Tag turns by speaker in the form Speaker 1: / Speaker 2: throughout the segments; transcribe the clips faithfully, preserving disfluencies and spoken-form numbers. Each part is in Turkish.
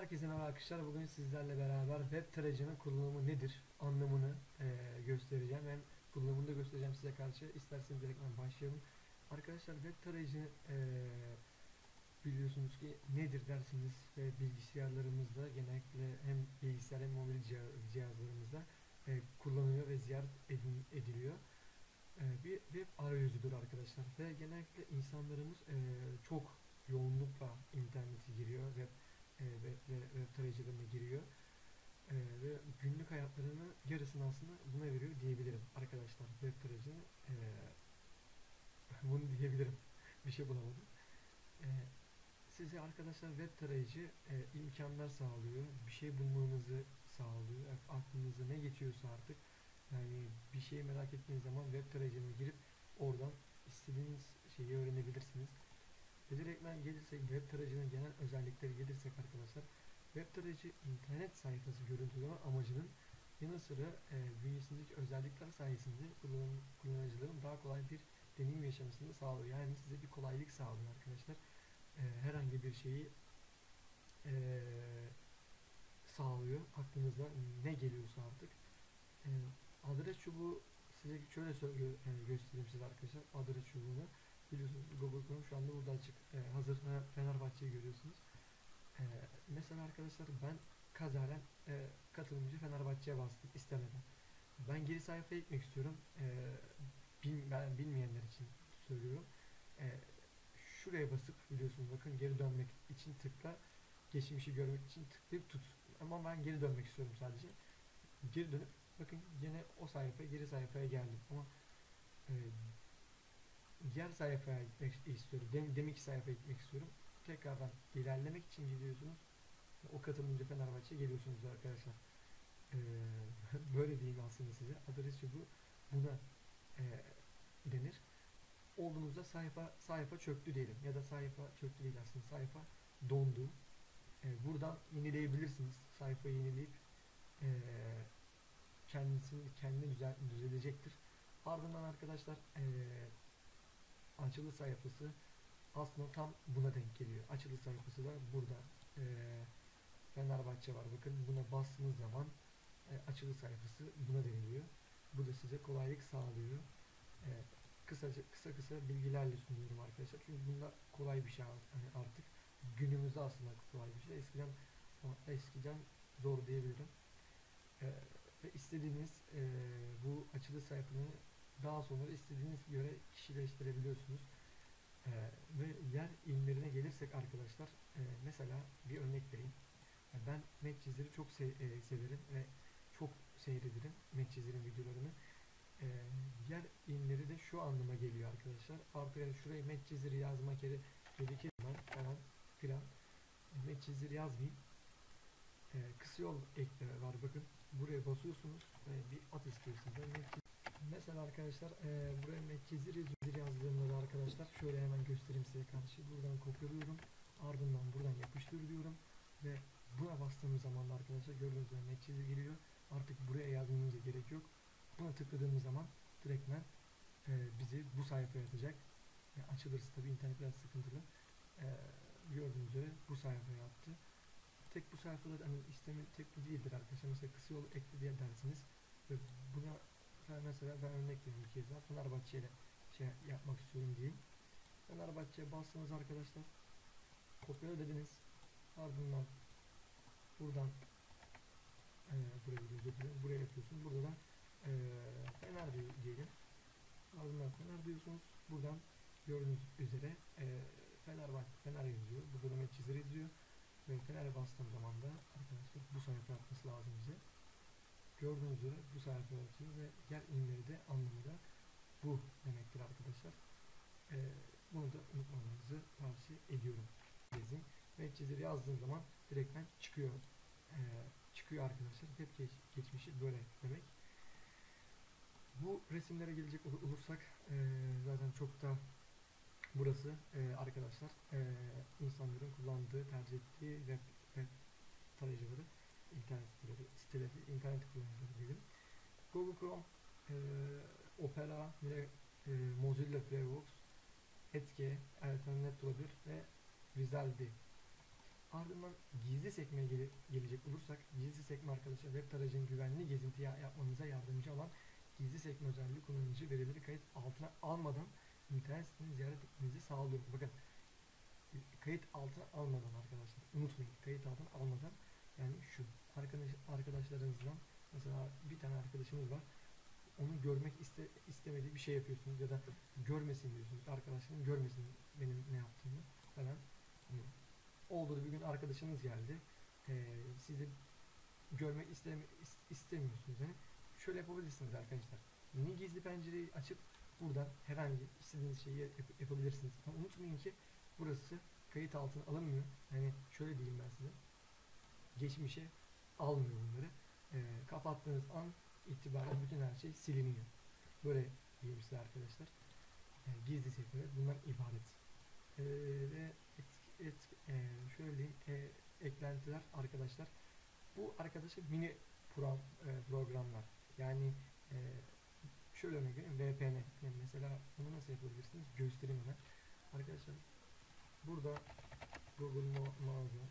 Speaker 1: Herkese merhaba arkadaşlar. Bugün sizlerle beraber web tarayıcının kullanımı nedir anlamını e, göstereceğim. Hem kullanımını da göstereceğim size karşı. İsterseniz direkt başlayalım. Arkadaşlar web tarayıcı e, biliyorsunuz ki nedir dersiniz ve bilgisayarlarımızda genellikle hem bilgisayar hem mobil cihazlarımızda e, kullanılıyor ve ziyaret ediliyor. E, bir web arayüzüdür arkadaşlar ve genellikle insanlarımız e, çok yoğunlukla internete giriyor ve e, web, web tarayıcılarına giriyor e, ve günlük hayatlarının yarısını aslında buna veriyor diyebilirim arkadaşlar. Web tarayıcını e, bunu diyebilirim. Bir şey bulamadım. E, size arkadaşlar web tarayıcı e, imkanlar sağlıyor. Bir şey bulmanızı sağlıyor. E, aklınıza ne geçiyorsa artık, yani bir şeyi merak ettiğiniz zaman web tarayıcına girip oradan istediğiniz şeyi öğrenebilirsiniz. Ve direktmen gelirsek, web tarayıcının genel özellikleri gelirsek arkadaşlar, web tarayıcı internet sayfası görüntüleme amacının yanı sıra e, bünyesindeki özellikler sayesinde kullan, kullanıcıların daha kolay bir deneyim yaşamasını sağlıyor. Yani size bir kolaylık sağlıyor arkadaşlar. E, herhangi bir şeyi e, sağlıyor. Aklınıza ne geliyorsa artık. E, adres çubuğu size şöyle söylüyor, e, göstereyim size arkadaşlar adres çubuğunu. Biliyorsunuz Google Chrome şu anda burada açık. Ee, hazır Fenerbahçe'yi görüyorsunuz. Ee, mesela arkadaşlar ben kazaren e, katılımcı Fenerbahçe'ye bastım istemeden. Ben geri sayfaya gitmek istiyorum. Ee, bil, ben bilmeyenler için söylüyorum. Ee, şuraya basıp biliyorsunuz bakın geri dönmek için tıkla. Geçmişi görmek için tıklayıp tut. Ama ben geri dönmek istiyorum sadece. Geri dönüp bakın yine o sayfaya geri sayfaya geldim. Ama e, diğer sayfaya gitmek istiyorum. Dem deminki sayfaya gitmek istiyorum. Tekrardan ilerlemek için gidiyorsunuz. O katılımcı Fenerbahçe'ye geliyorsunuz arkadaşlar. Ee, böyle diyeyim aslında size. Adres bu buna e, denir. Olduğunuzda sayfa sayfa çöktü diyelim. Ya da sayfa çöktü değil aslında. Sayfa dondu. Ee, buradan yenileyebilirsiniz. Sayfayı yenileyip e, kendisini kendine düzel düzelecektir. Ardından arkadaşlar eee açılı sayfası aslında tam buna denk geliyor. Açılı sayfası da burada. E, Fenerbahçe var. Bakın buna bastığınız zaman e, açılı sayfası buna deniliyor. Bu da size kolaylık sağlıyor. E, kısaca kısa kısa bilgilerle sunuyorum arkadaşlar. Çünkü bunlar kolay bir şey yani artık. Günümüzde aslında kolay bir şey. Eskiden eskiden zor diyebilirim. E, ve istediğiniz e, bu açılı sayfanın daha sonra istediğiniz göre kişileştirebiliyorsunuz. Ee, ve yer ilimlerine gelirsek arkadaşlar, e, mesela bir örnek vereyim. Ben Medcezir'i çok se e, severim ve çok seyrederim Medcezir'in videolarını. E, yer ilimleri de şu anlama geliyor arkadaşlar. Artık yani şuraya Medcezir yazmak gerekir ben falan filan. Medcezir yazmayayım. E, kısa yol ekleri var bakın. Buraya basıyorsunuz. E, bir at istiyor sizden. Mesela arkadaşlar e, buraya Medcezir yazdığımda da arkadaşlar şöyle hemen göstereyim size karşı. Buradan kopyalıyorum. Ardından buradan yapıştır diyorum. Ve buna bastığımız zaman da arkadaşlar gördüğünüz gibi Medcezir geliyor. Artık buraya yazmamıza gerek yok. Buna tıkladığımız zaman direktmen e, bizi bu sayfaya atacak. Yani açılırsa tabi internet biraz sıkıntılı. E, gördüğünüz üzere bu sayfaya attı. Tek bu sayfada hani istemi tek bu değildir arkadaşlar. Mesela kısa yol ekle diye dersiniz. Ve buna mesela ben örnek vereyim bir kez daha. Fenerbahçe ile şey yapmak istiyorum diyeyim. Fenerbahçe'ye bastınız arkadaşlar. Kopyala dediniz. Ardından buradan e, buraya gidiyoruz. Buraya yapıyorsun. Burada da e, Fener diyelim. Ardından Fener diyorsunuz. Buradan gördüğünüz üzere e, Fenerbahçe Fener yazıyor. Burada da Medcezir yazıyor. Ve Fener'e bastığım zaman da arkadaşlar bu sayfa yapması lazım bize. Gördüğünüz üzere bu sayfa atıyor ve yer ilimleri de anlamı da bu demektir arkadaşlar. Ee, bunu da unutmamanızı tavsiye ediyorum. Gezin. Medcezir yazdığım zaman direktmen çıkıyor. Ee, çıkıyor arkadaşlar. Hep geç, geçmişi böyle demek. Bu resimlere gelecek ol olursak e, zaten çok da burası e, arkadaşlar e, insanların kullandığı, tercih ettiği web, web tarayıcıları, internet siteleri, siteleri, internet kullanıcıları diyelim. Google Chrome, e, Opera, e, Mozilla Firefox, Edge, Alternet olabilir ve Vivaldi. Ardından gizli sekmeye gele- gelecek olursak, gizli sekme arkadaşlar web tarayıcının güvenli gezinti ya- yapmanıza yardımcı olan gizli sekme özelliği kullanıcı verileri kayıt altına almadan internet sitesini ziyaret etmenizi sağlıyor. Bakın, kayıt altına almadan arkadaşlar, unutmayın, kayıt altına almadan, yani şu arkadaş arkadaşlarınızdan mesela bir tane arkadaşınız var, onu görmek iste, istemediği bir şey yapıyorsunuz ya da görmesin diyorsunuz, arkadaşların görmesin benim ne yaptığımı falan. Hani oldu da bir gün arkadaşınız geldi, ee, sizi görmek istemi, is- istemiyorsunuz. Yani şöyle yapabilirsiniz arkadaşlar, yeni gizli pencereyi açıp buradan herhangi istediğiniz şeyi yap- yapabilirsiniz. Ama unutmayın ki burası kayıt altına alınmıyor. Yani şöyle diyeyim ben size, geçmişe almıyor bunları. Ee, kapattığınız an itibaren bütün her şey siliniyor. Böyle diyeyim size arkadaşlar. Ee, gizli sekme bundan ibaret. Ee, ve et, et, e, şöyle diyeyim, e, eklentiler arkadaşlar. Bu arkadaşlar mini pro, e, programlar. Yani e, şöyle örnek vereyim, V P N. Yani mesela bunu nasıl yapabilirsiniz? Göstereyim hemen. Arkadaşlar burada Google mağaza,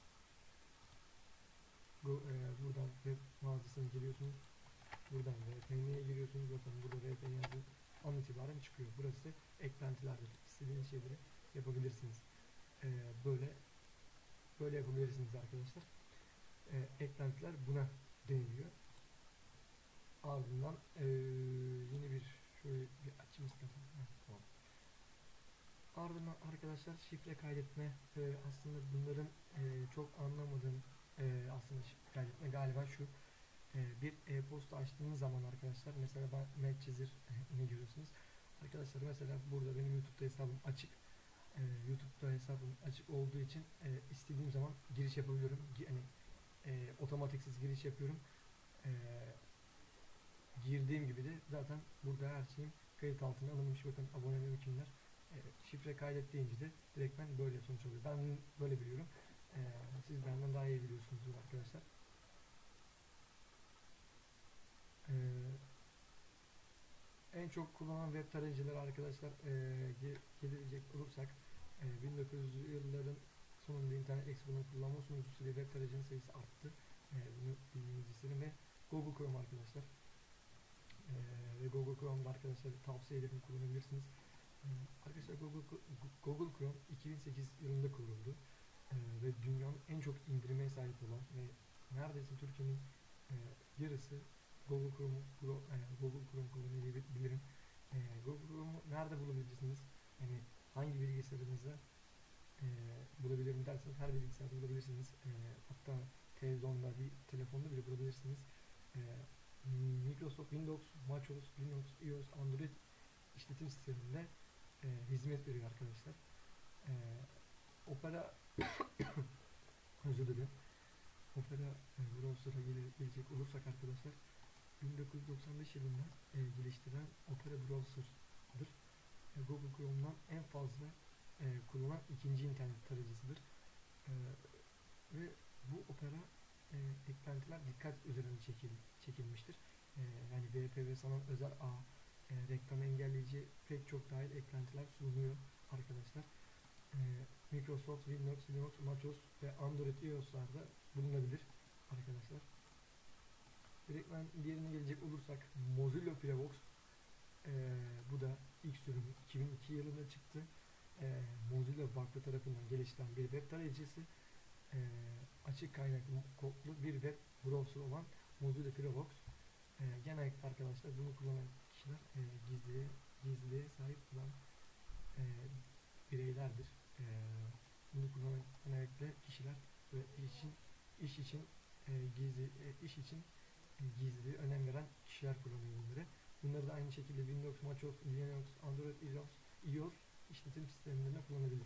Speaker 1: Go, e, buradan web mağazasına giriyorsunuz. Buradan V P N'ye giriyorsunuz. Bakın burada V P N yazdığı an itibaren çıkıyor. Burası eklentilerdir. İstediğiniz şeyleri yapabilirsiniz. E, böyle böyle yapabilirsiniz arkadaşlar. E, eklentiler buna deniliyor. Ardından e, yeni bir şöyle bir açayım istedim. Tamam. Ardından arkadaşlar şifre kaydetme, e, aslında bunların e, çok anlamadığım e, aslında şifre kaydetme galiba şu: e, bir e-posta açtığınız zaman arkadaşlar, mesela ben Medcezir ne görüyorsunuz arkadaşlar, mesela burada benim YouTube'da hesabım açık, e, YouTube'da hesabım açık olduğu için e, istediğim zaman giriş yapabiliyorum. Hani e, otomatiksiz giriş yapıyorum. E, girdiğim gibi de zaten burada her şeyim kayıt altına alınmış. Bakın abonelerim kimler. E, şifre kaydet deyince de direktmen böyle sonuç oluyor. Ben böyle biliyorum. E, siz benden daha iyi biliyorsunuzdur arkadaşlar. E, en çok kullanılan web tarayıcıları arkadaşlar, e, gelecek olursak, e, bin dokuz yüzlü yılların sonunda Internet Explorer'ın kullanma sunucusu ve web tarayıcının sayısı arttı. E, bunu bilmenizi isterim. Ve Google Chrome arkadaşlar. E, ve Google Chrome'da arkadaşlar tavsiye ederim, kullanabilirsiniz. E, arkadaşlar Google, Google Chrome iki bin sekiz yılında kuruldu. E, ve dünyanın en çok indirime sahip olan ve neredeyse Türkiye'nin e, yarısı Google Chrome, e, Google Chrome kullanıyor bilirim. E, Google Chrome'u nerede bulabilirsiniz? Yani hangi bilgisayarınızda e, bulabilirim derseniz, her bilgisayarda bulabilirsiniz. E, hatta televizyonda, bir telefonda bile bulabilirsiniz. E, Microsoft Windows, MacOS, Linux, iOS, Android işletim sisteminde e, hizmet veriyor arkadaşlar. E, Opera özür dilerim. Opera e, browser'a gele, gelecek olursak arkadaşlar, bin dokuz yüz doksan beş yılında e, geliştirilen Opera browser'dır. E, Google Chrome'dan en fazla e, kullanılan ikinci internet tarayıcısıdır. E, ve bu Opera e, eklentiler dikkat üzerine çekil, çekilmiştir. E, yani V P ve sanal özel ağ, e, reklamı engelleyici pek çok dahil eklentiler sunuyor arkadaşlar. E, Microsoft, Windows, Linux, MacOS ve Android iOS'larda bulunabilir arkadaşlar. Direktmen diğerine gelecek olursak, Mozilla Firefox, e, bu da ilk sürümü iki bin iki yılında çıktı. E, Mozilla Vakfı tarafından geliştirilen bir web tarayıcısı, e, açık kaynaklı kodlu bir web browser olan Mozilla Firefox. E, genellikle arkadaşlar bunu kullanan kişiler e, gizliliğe, gizliliğe sahip olan e, bireylerdir. E, bunu kullanan genellikle kişiler ve iş için iş için e, gizli e, iş için e, gizliliğe önem veren kişiler kullanıyor bunları. Bunları da aynı şekilde Windows, MacOS, Linux, Android, iOS, iOS işletim sistemlerinde kullanabilir.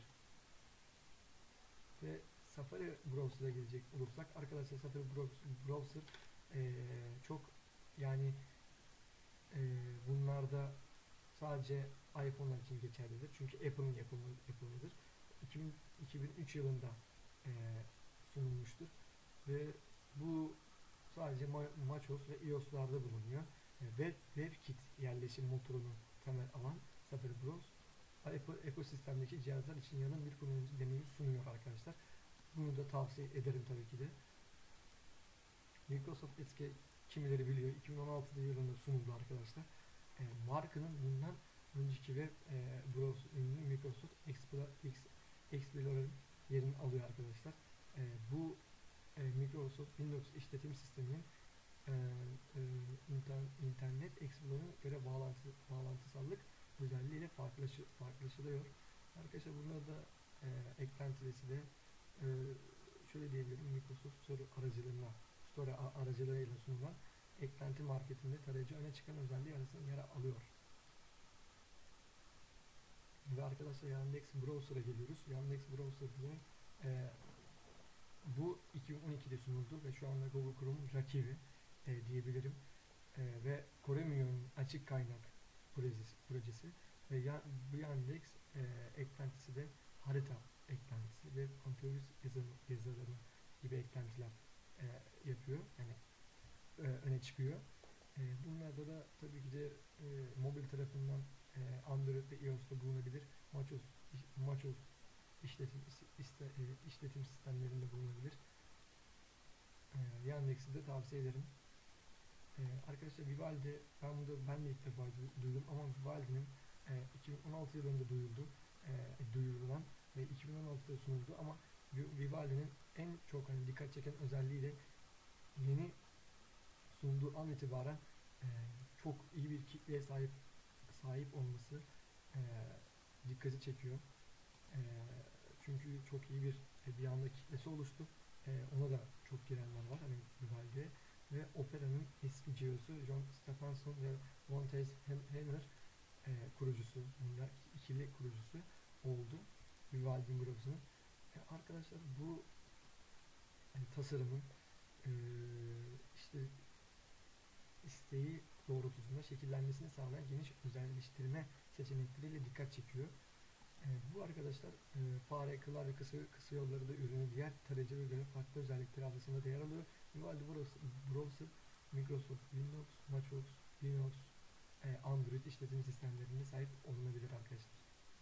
Speaker 1: Ve Safari browser'a gelecek olursak arkadaşlar, Safari browser e, çok, yani e, bunlarda sadece iPhone'lar için geçerlidir. Çünkü Apple'ın yapımı, yapımıdır. iki bin, iki bin üç yılında e, sunulmuştur. Ve bu sadece MacOS ve iOS'larda bulunuyor. E, Web, WebKit yerleşim motorunu temel alan Safari Browser, Apple ekosistemdeki cihazlar için yanın bir kullanıcı deneyimi sunuyor arkadaşlar. Bunu da tavsiye ederim tabii ki de. Microsoft Edge kimileri biliyor. iki bin on altı yılında sunuldu arkadaşlar. E, markanın bundan önceki web e, browser ürünü Microsoft Explorer'ın yerini alıyor arkadaşlar. E, bu e, Microsoft Windows işletim sisteminin e, e, internet Explorer'a göre bağlantı, bağlantısallık özelliğiyle farklışı, farklılaşılıyor. Arkadaşlar burada da e, eklentisi de e, şöyle diyebilirim, Microsoft Store aracılığıyla Store aracılığıyla sunulan eklenti marketinde tarayıcı öne çıkan özelliği arasında yer alıyor. Ve arkadaşlar Yandex Browser'a geliyoruz. Yandex Browser'da e, bu iki bin on ikide sunuldu ve şu anda Google Chrome'un rakibi e, diyebilirim. E, ve Chromium'un açık kaynak projesi, projesi ve ya, bu Yandex e, eklentisi de harita eklentisi ve antivirüs yazılımı gibi eklentiler e, yapıyor. Yani e, öne çıkıyor. E, bunlarda da tabii ki de e, mobil tarafından e, Android ve iOS'ta bulunabilir. MacOS, MacOS işletim, iste, e, işletim sistemlerinde bulunabilir. E, Yandex'i de tavsiye ederim. E, arkadaşlar Vivaldi, ben bunu ben de ilk defa duydum ama Vivaldi'nin e, iki bin on altı yılında duyuldu, e, duyurulan ve iki bin on altıda sunuldu ama Vivaldi'nin en çok hani dikkat çeken özelliği de yeni sunduğu an itibaren e, çok iyi bir kitleye sahip sahip olması e, dikkati çekiyor. E, çünkü çok iyi bir e, bir anda kitlesi oluştu. E, ona da çok girenler var hani Vivaldi'ye ve Opera'nın eski C E O'su John Stephenson ve Montes Henner e, kurucusu, bunlar ikili kurucusu oldu Vivaldi grubunun. E, arkadaşlar bu e, tasarımın e, işte isteği doğrultusunda şekillenmesini sağlayan geniş özelleştirme seçenekleriyle dikkat çekiyor. E, bu arkadaşlar e, fare, klavye, kısa, kısa yolları da ürünü diğer tarayıcılara göre farklı özellikleri arasında yer alıyor. Vivaldi Browser, Microsoft Windows, MacOS, Linux, e, Android işletim sistemlerine sahip olunabilir arkadaşlar.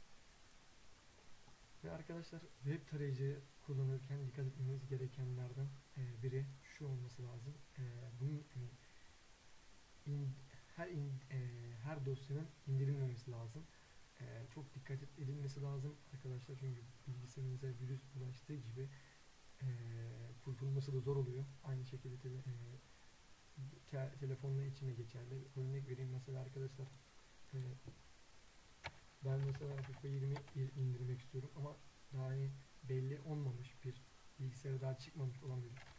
Speaker 1: Ve arkadaşlar web tarayıcı kullanırken dikkat etmemiz gerekenlerden e, biri şu olması lazım. E, bunun hani, in, her in, e, her dosyanın indirilmemesi lazım. E, çok dikkat edilmesi lazım arkadaşlar, çünkü bilgisayarınıza virüs bulaştığı gibi e, kurtulması da zor oluyor. Aynı şekilde tele, e, te, telefonla içine geçerli. Örnek vereyim mesela arkadaşlar. E, ben mesela FIFA yirmi indirmek istiyorum ama daha hani belli olmamış bir bilgisayara daha çıkmamış olan bir